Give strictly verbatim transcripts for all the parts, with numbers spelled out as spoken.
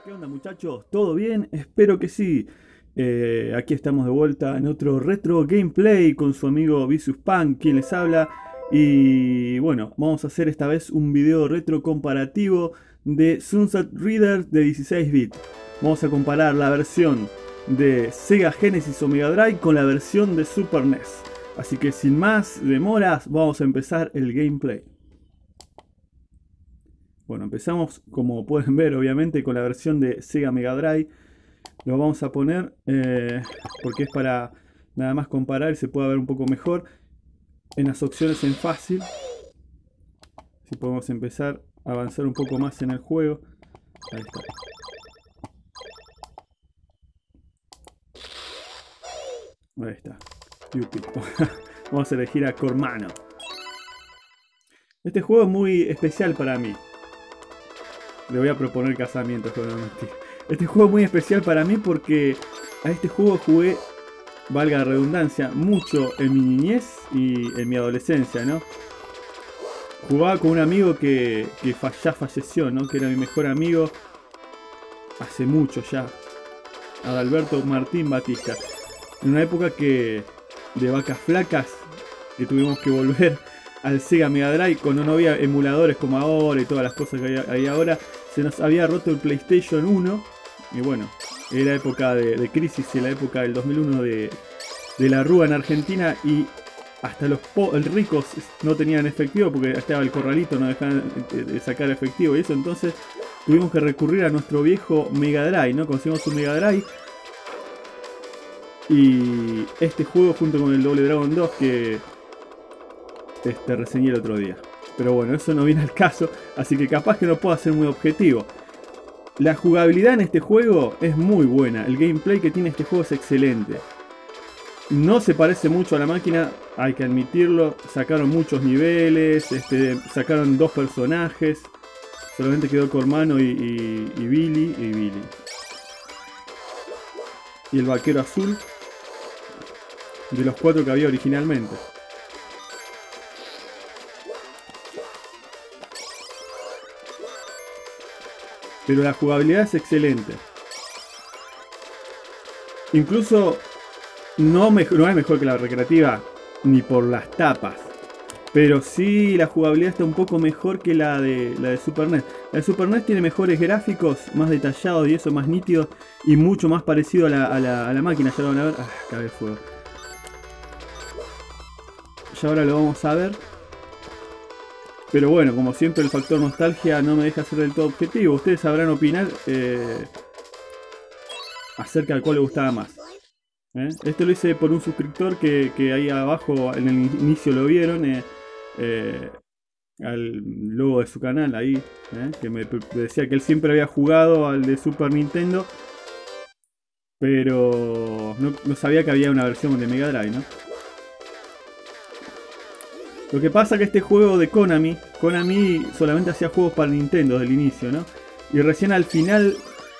¿Qué onda, muchachos? ¿Todo bien? Espero que sí. Eh, aquí estamos de vuelta en otro retro gameplay con su amigo Vicious Punk, quien les habla. Y bueno, vamos a hacer esta vez un video retro comparativo de Sunset Riders de dieciséis bits. Vamos a comparar la versión de Sega Genesis o Mega Drive con la versión de Super N E S. Así que sin más demoras, vamos a empezar el gameplay. Bueno, empezamos, como pueden ver, obviamente, con la versión de Sega Mega Drive. Lo vamos a poner eh, porque es para nada más comparar y se pueda ver un poco mejor. En las opciones en fácil, si podemos empezar a avanzar un poco más en el juego. Ahí está. Ahí está. Vamos a elegir a Cormano. Este juego es muy especial para mí. Le voy a proponer casamiento, seguramente. Este juego es muy especial para mí porque a este juego jugué, valga la redundancia, mucho en mi niñez y en mi adolescencia, ¿no? Jugaba con un amigo que, que ya falleció, ¿no? Que era mi mejor amigo hace mucho ya. Adalberto Martín Batista. En una época que de vacas flacas, que tuvimos que volver al Sega Mega Drive cuando no había emuladores como ahora y todas las cosas que hay, hay ahora. Se nos había roto el PlayStation uno. Y bueno, era época de, de crisis, en la época del dos mil uno de, de la rúa en Argentina. Y hasta los ricos no tenían efectivo porque estaba el corralito, no dejaban de sacar efectivo y eso. Entonces tuvimos que recurrir a nuestro viejo Mega Drive, ¿no? Conseguimos un Mega Drive. Y este juego junto con el Double Dragon dos que este, reseñé el otro día. Pero bueno, eso no viene al caso, así que capaz que no puedo ser muy objetivo. La jugabilidad en este juego es muy buena, el gameplay que tiene este juego es excelente. No se parece mucho a la máquina, hay que admitirlo. Sacaron muchos niveles, este, sacaron dos personajes. Solamente quedó Cormano y, y, y Billy y Billy. Y el vaquero azul, de los cuatro que había originalmente. Pero la jugabilidad es excelente. Incluso no, me, no es mejor que la recreativa, ni por las tapas. Pero sí la jugabilidad está un poco mejor que la de, la de Super N E S. La de Super N E S tiene mejores gráficos, más detallados y eso, más nítidos. Y mucho más parecido a la, a la, a la máquina. Ya lo van a ver. Ah, cabe fuego. Ya ahora lo vamos a ver. Pero bueno, como siempre el factor nostalgia no me deja ser del todo objetivo. Ustedes sabrán opinar eh, acerca de cuál les gustaba más. ¿Eh? Esto lo hice por un suscriptor que, que ahí abajo en el inicio lo vieron. Eh, eh, al logo de su canal ahí. Eh, que me decía que él siempre había jugado al de Super Nintendo. Pero no, no sabía que había una versión de Mega Drive, ¿no? Lo que pasa es que este juego de Konami, Konami solamente hacía juegos para Nintendo desde el inicio, ¿no? Y recién al final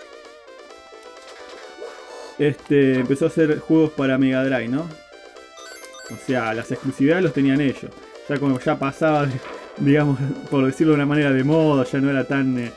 este, empezó a hacer juegos para Mega Drive, ¿no? O sea, las exclusividades los tenían ellos. Ya como ya pasaba, digamos, por decirlo de una manera, de moda, ya no era tan eh,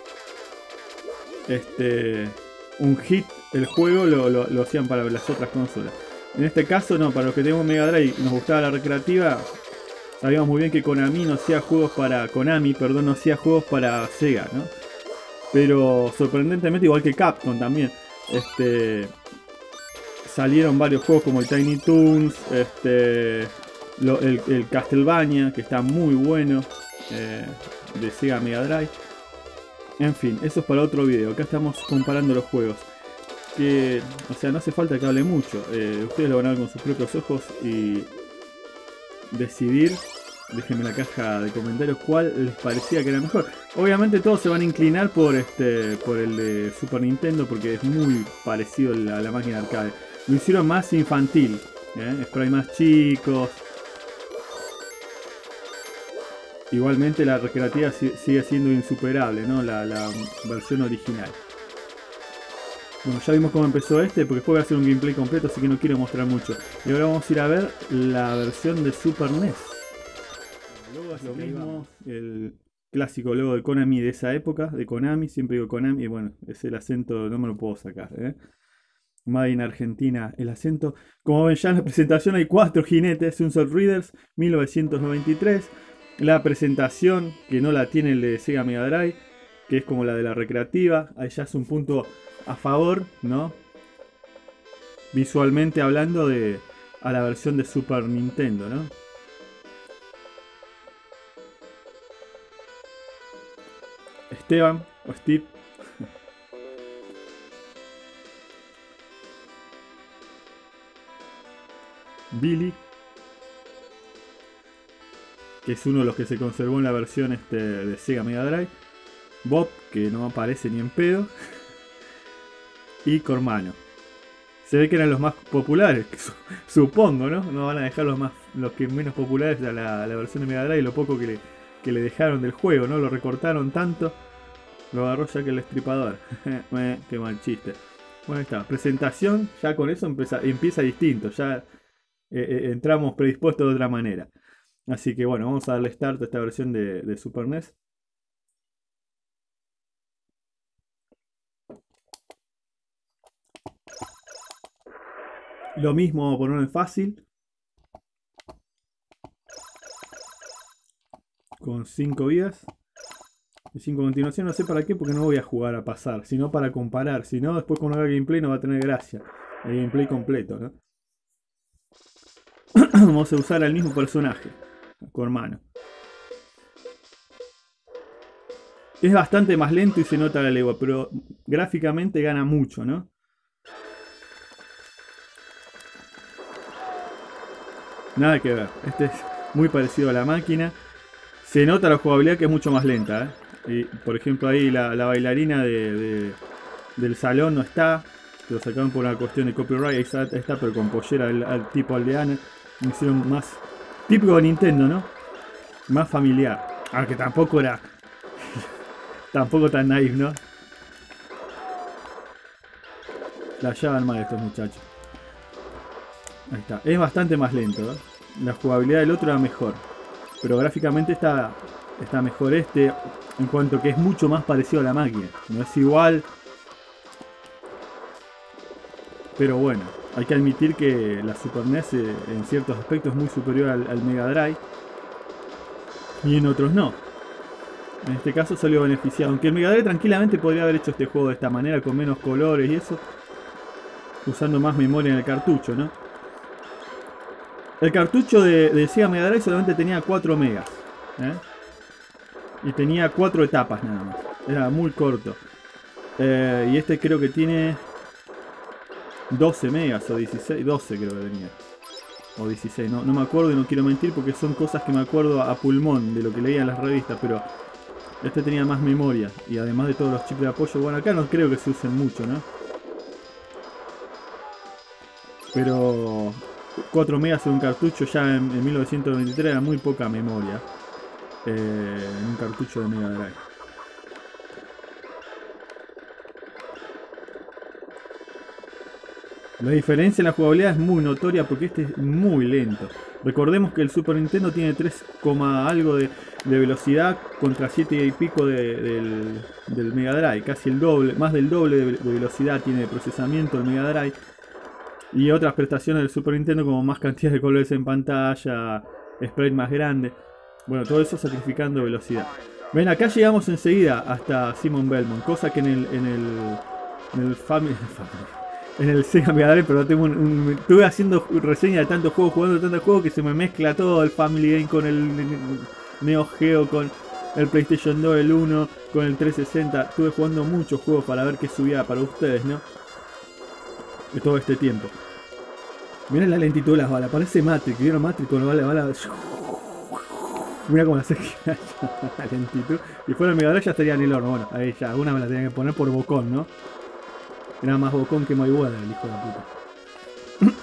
este, un hit el juego, lo, lo, lo hacían para las otras consolas. En este caso no, para los que tenemos Mega Drive y nos gustaba la recreativa. Sabíamos muy bien que Konami no hacía juegos para Konami, perdón, no hacía juegos para Sega, ¿no? Pero sorprendentemente, igual que Capcom también, este, salieron varios juegos como el Tiny Toons, este, lo, el, el Castlevania, que está muy bueno, eh, de Sega Mega Drive. En fin, eso es para otro video. Acá estamos comparando los juegos. Que, o sea, no hace falta que hable mucho. Eh, ustedes lo van a ver con sus propios ojos y decidir. Déjenme en la caja de comentarios cuál les parecía que era mejor. Obviamente todos se van a inclinar por este por el de Super Nintendo porque es muy parecido a la, a la máquina arcade. Lo hicieron más infantil, ¿eh? Spray más chicos. Igualmente la recreativa sigue siendo insuperable, ¿no? La, la versión original. Bueno, ya vimos cómo empezó este, porque después voy a hacer un gameplay completo, así que no quiero mostrar mucho. Y ahora vamos a ir a ver la versión de Super N E S. Luego es lo mismo, el, clásico logo de Konami de esa época, de Konami, siempre digo Konami, y bueno, es el acento, no me lo puedo sacar, ¿eh? Made in Argentina, el acento. Como ven ya en la presentación hay cuatro jinetes, Sunset Riders, mil novecientos noventa y tres. La presentación, que no la tiene el de Sega Mega Drive, que es como la de la recreativa, ahí ya es un punto a favor, ¿no? Visualmente hablando de a la versión de Super Nintendo, ¿no? Esteban, o Steve. Billy, que es uno de los que se conservó en la versión este, de Sega Mega Drive. Bob, que no aparece ni en pedo. Y Cormano. Se ve que eran los más populares, supongo, ¿no? No van a dejar los más los que menos populares a la, a la versión de Mega Drive, lo poco que le, que le dejaron del juego, ¿no? Lo recortaron tanto. Lo agarró ya que el Estripador. Qué mal chiste. Bueno, ahí está. Presentación, ya con eso empieza, empieza distinto. Ya eh, eh, entramos predispuestos de otra manera. Así que bueno, vamos a darle start a esta versión de, de Super N E S. Lo mismo, vamos a ponerlo en fácil. Con cinco vidas. Y cinco continuación, no sé para qué, porque no voy a jugar a pasar, sino para comparar. Si no, después cuando haga gameplay no va a tener gracia. El gameplay completo, ¿no? Vamos a usar al mismo personaje, Cormano. Es bastante más lento y se nota la legua, pero gráficamente gana mucho, ¿no? Nada que ver. Este es muy parecido a la máquina. Se nota la jugabilidad que es mucho más lenta, ¿eh? Y, por ejemplo, ahí la, la bailarina de, de, del salón no está. Lo sacaron por una cuestión de copyright. Ahí está, está pero con pollera al, al tipo aldeana. Me hicieron más típico de Nintendo, ¿no? Más familiar. Aunque tampoco era... tampoco tan naif, ¿no? La llevan mal estos muchachos. Ahí está. Es bastante más lento, ¿eh? La jugabilidad del otro era mejor. Pero gráficamente está, está mejor este. En cuanto que es mucho más parecido a la máquina. No es igual. Pero bueno. Hay que admitir que la Super N E S eh, en ciertos aspectos es muy superior al, al Mega Drive. Y en otros no. En este caso salió beneficiado. Aunque el Mega Drive tranquilamente podría haber hecho este juego de esta manera. Con menos colores y eso. Usando más memoria en el cartucho, ¿no? El cartucho de, de Sega Mega Drive solamente tenía cuatro megas. ¿eh? Y tenía cuatro etapas nada más. Era muy corto. Eh, y este creo que tiene doce megas o dieciséis. doce creo que tenía. O dieciséis. No, no me acuerdo y no quiero mentir porque son cosas que me acuerdo a pulmón de lo que leía en las revistas. Pero este tenía más memoria. Y además de todos los chips de apoyo. Bueno, acá no creo que se usen mucho, ¿no? Pero... cuatro megas en un cartucho ya en, en mil novecientos noventa y tres era muy poca memoria eh, en un cartucho de Mega Drive. La diferencia en la jugabilidad es muy notoria porque este es muy lento. Recordemos que el Super Nintendo tiene tres, algo de, de velocidad contra siete y pico de, del, del Mega Drive, casi el doble, más del doble de, de velocidad tiene de procesamiento el Mega Drive. Y otras prestaciones del Super Nintendo como más cantidad de colores en pantalla, sprite más grande. Bueno, todo eso sacrificando velocidad. Ven, acá llegamos enseguida hasta Simon Belmont. Cosa que en el en el, en el Family, en el Sega Mega Drive, pero tengo un, un, estuve haciendo reseña de tantos juegos, jugando tantos juegos que se me mezcla todo el Family Game con el Neo Geo, con el PlayStation dos, el uno, con el trescientos sesenta. Estuve jugando muchos juegos para ver qué subía para ustedes, ¿no? De todo este tiempo. Miren la lentitud de las balas, parece Matrix. ¿Vieron Matrix con la bala? Mira cómo hace la lentitud. Si fuera el Mega Drive ya estaría en el horno. Bueno, ahí ya, alguna me la tenía que poner por bocón, ¿no? Era más bocón que Mayweather, el hijo de puta.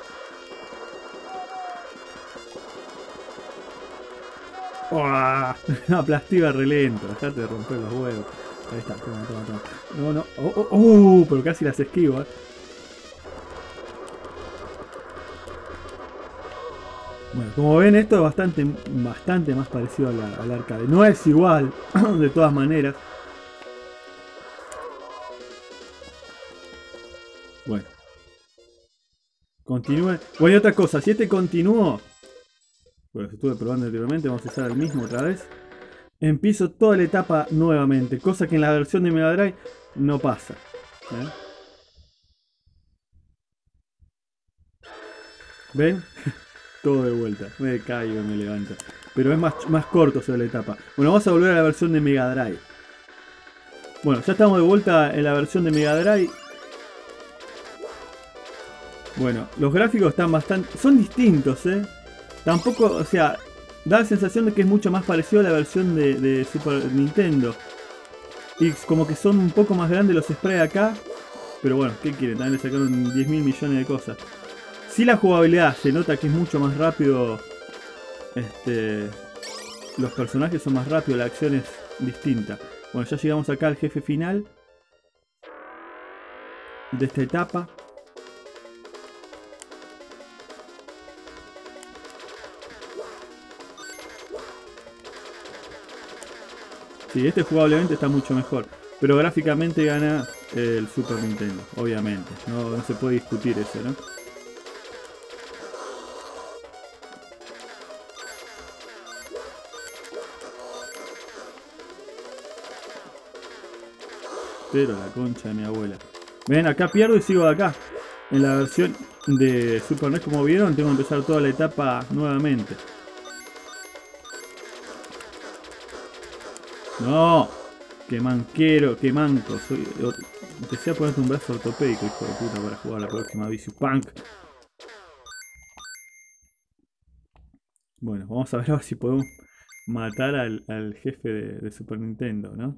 ¡Oh! Una plastiva re lento, dejate de romper los huevos. Ahí está, toma, toma, toma. No, no, oh, oh, oh, pero casi las esquivo, eh. Bueno, como ven, esto es bastante, bastante más parecido a la, al arcade. No es igual, de todas maneras. Bueno. Continúe. Bueno, y otra cosa, si este continúo, pues estuve probando anteriormente, vamos a usar el mismo otra vez. Empiezo toda la etapa nuevamente, cosa que en la versión de Mega Drive no pasa. ¿Eh? ¿Ven? Todo de vuelta. Me caigo y me levanto. Pero es más, más corto sobre la etapa. Bueno, vamos a volver a la versión de Mega Drive. Bueno, ya estamos de vuelta en la versión de Mega Drive. Bueno, los gráficos están bastante... son distintos, ¿eh? Tampoco, o sea, da la sensación de que es mucho más parecido a la versión de, de Super Nintendo. Y como que son un poco más grandes los sprays acá. Pero bueno, ¿qué quieren? También le sacaron diez mil millones de cosas. Si la jugabilidad se nota que es mucho más rápido, este, los personajes son más rápidos, la acción es distinta. Bueno, ya llegamos acá al jefe final de esta etapa. Sí, este jugablemente está mucho mejor, pero gráficamente gana el Super Nintendo, obviamente. No, no se puede discutir eso, ¿no? Pero la concha de mi abuela. Ven, acá pierdo y sigo de acá. En la versión de Super N E S, como vieron, tengo que empezar toda la etapa nuevamente. No, qué manquero, qué manco. Soy, empecé a ponerte un brazo ortopédico, hijo de puta, para jugar la próxima Vicious Punk. Bueno, vamos a ver, a ver si podemos matar al, al jefe de, de Super Nintendo, ¿no?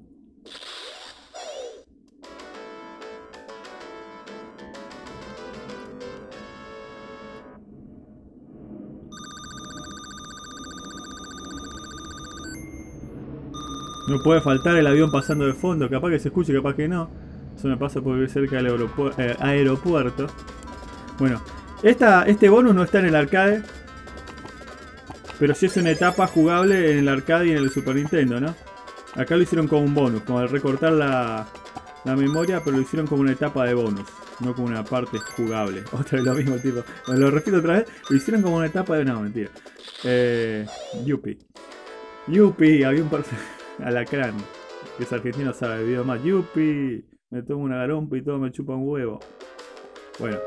No puede faltar el avión pasando de fondo, capaz que se escuche, capaz que no. Eso me pasa porque voy cerca del aeropu eh, aeropuerto. Bueno, esta, este bonus no está en el arcade, pero sí es una etapa jugable en el arcade y en el Super Nintendo, ¿no? Acá lo hicieron como un bonus, como al recortar la, la memoria, pero lo hicieron como una etapa de bonus, no como una parte jugable. Otra vez lo mismo, tipo. Bueno, lo repito otra vez, lo hicieron como una etapa de... No, mentira. Eh, Yupi. Yupi, había un personaje... Alacrán, que es argentino, sabe, el video más. Yupi, me tomo una garompa y todo me chupa un huevo. Bueno,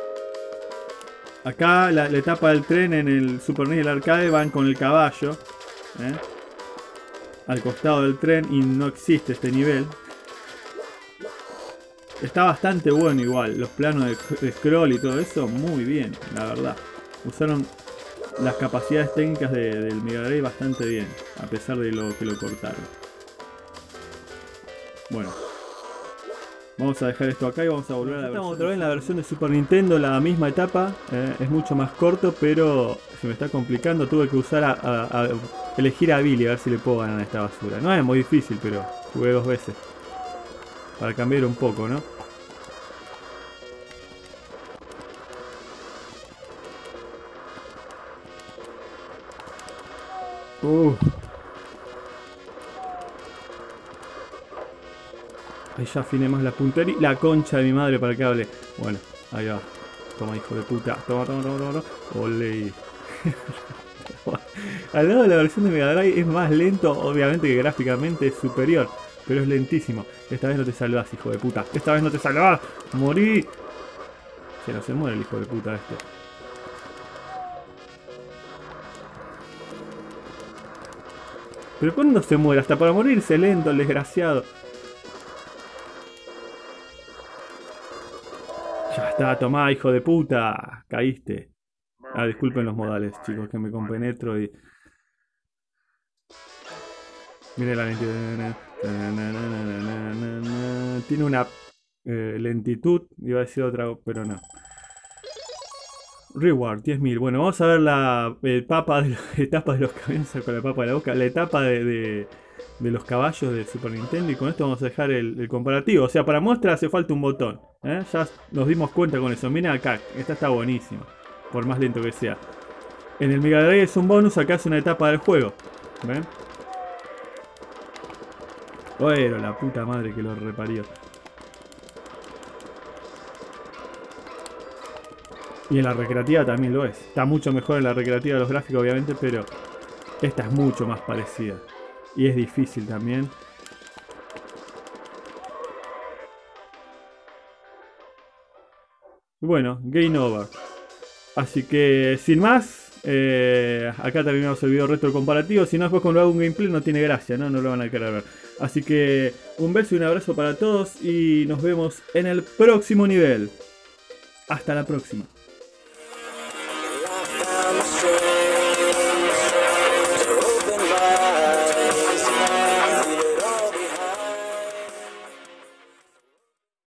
acá la, la etapa del tren en el Super N E S y el arcade van con el caballo, ¿eh? Al costado del tren, y no existe este nivel. Está bastante bueno igual, los planos de, de scroll y todo eso, muy bien, la verdad. Usaron las capacidades técnicas de, del Mega Drive bastante bien, a pesar de lo que lo cortaron. Bueno, vamos a dejar esto acá y vamos a volver a la Estamos otra vez en la versión de Super Nintendo, la misma etapa, eh, es mucho más corto, pero se me está complicando, tuve que usar a, a, a elegir a Billy a ver si le puedo ganar a esta basura. No es muy difícil, pero jugué dos veces, para cambiar un poco, ¿no? Uh. Ahí ya afiné más la puntería. La concha de mi madre para que hable. Bueno, ahí va. Toma, hijo de puta. Toma, toma, toma, toma. Ole. Al lado de la versión de Mega Drive es más lento, obviamente que gráficamente es superior, pero es lentísimo. Esta vez no te salvás, hijo de puta. Esta vez no te salvás. Morí. Que no se muere el hijo de puta este. Pero ¿cuándo se muere? Hasta para morirse lento, el desgraciado. Ya está, tomá, hijo de puta. Caíste. Ah, disculpen los modales, chicos, que me compenetro y... Miren la lentitud. Tiene una eh, lentitud, iba a decir otra, pero no. Reward, diez mil. Bueno, vamos a ver la etapa de, etapa de los caballos con la papa de la boca. La etapa de, de, de los caballos de Super Nintendo. Y con esto vamos a dejar el, el comparativo. O sea, para muestra hace falta un botón, ¿eh? Ya nos dimos cuenta con eso. Miren acá, esta está buenísima. Por más lento que sea. En el Mega Drive es un bonus, acá es una etapa del juego. ¿Ven? Bueno, la puta madre que lo reparió. Y en la recreativa también lo es. Está mucho mejor en la recreativa los gráficos, obviamente, pero esta es mucho más parecida. Y es difícil también. Bueno, game over. Así que, sin más, eh, acá terminamos el video retro comparativo. Si no, después cuando hago un gameplay no tiene gracia, ¿no? No lo van a querer ver. Así que, un beso y un abrazo para todos. Y nos vemos en el próximo nivel. Hasta la próxima.